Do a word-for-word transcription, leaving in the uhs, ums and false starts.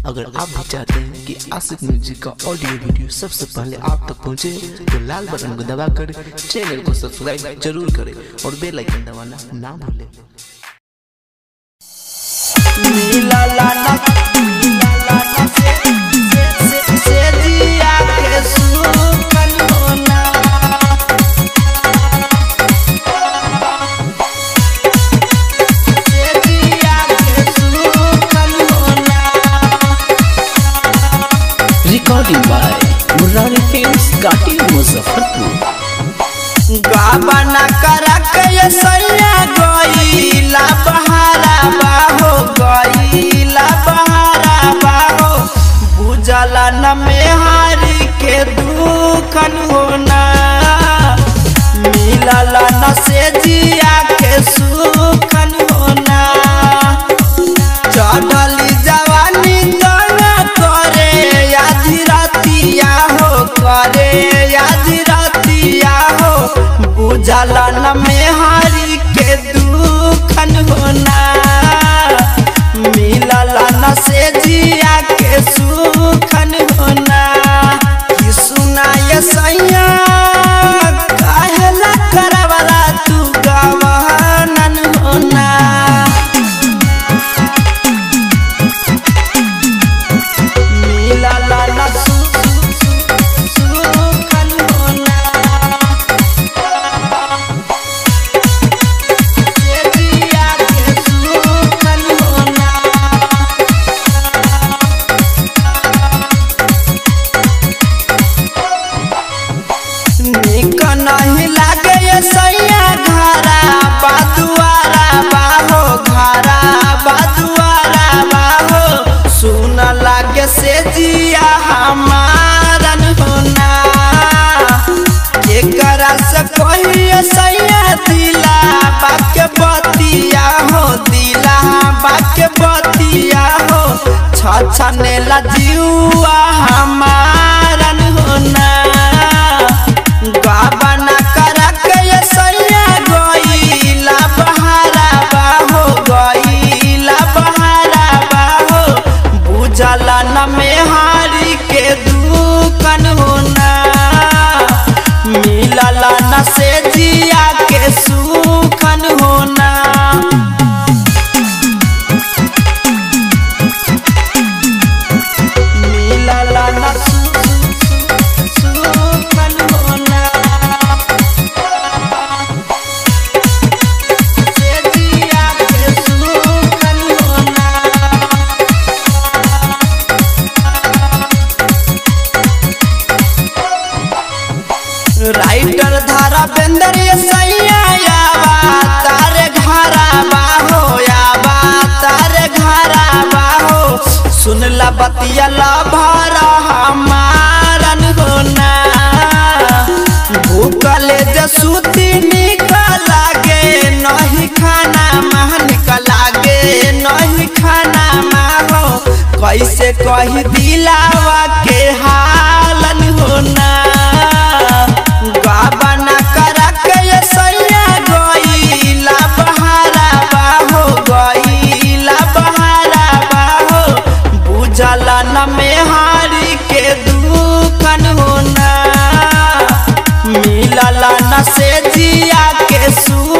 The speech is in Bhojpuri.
अगर आप भी चाहते हैं कि आशिक म्यूजिक का ऑडियो वीडियो सबसे पहले आप तक पहुंचे तो लाल बटन को दबाकर चैनल को सब्सक्राइब जरूर करें और बेल आइकन दबाना ना भूलें। नीला लाला नीला लाला से से से, से जिया के सुकन होना से जिया के सुकन होना। रिकॉर्डिंग बाय मुरारी फिल्म्स घाटी मुजफ्फरपुर। गाबना करा के सैया गईला बहारा बाहो गईला बहारा बाहो बुझला न मेहारी के दुखन होना मिलला न से जिया के सुखन होना। चढ़ली जवानी दंगा करे आधी रातिया हो करे आधी रातिया हो बुझला न मेहारी के दुखन होना मिलला न से जिया के सुखन होना। कि सुनाय सैया काहेला करवला तू गवानन होना मिलला न सुखन होना से जिया के सुखन होना। निक नहीं लागे सैया घरा बादुआरा बाहो घरा बादुआरा बाहो सुन लागे से जिया हमारन होना। के करा से कहिए सैया दिला बाके बतिया हो दिला बाके बतिया हो छछने ला जीवा हमारन होना। गाबना करा के सैया गईला बहारा बाहो गईला बहारा बाहो बुझला न मेहारी के दुखन होना मिलला न से जिया के सुखन होना। मिलला न सुखन होना से जिया के सुखन होना। राइटर धारा बेंदर सैया यावा तारे घरा बाहो यावा तारे घरा बाहो सुनला बतिया ला भरा हमारन होना। भूखले जसूती निकला गे नहीं खाना मह निकला गे नहीं खाना माहो कैसे कही दिलावा के हालन होना। गाबना करा के सैया गईला बहारा बाहो गईला बहारा बाहो बुझला न मेहारी के दुखन होना मिलला न से जिया के सु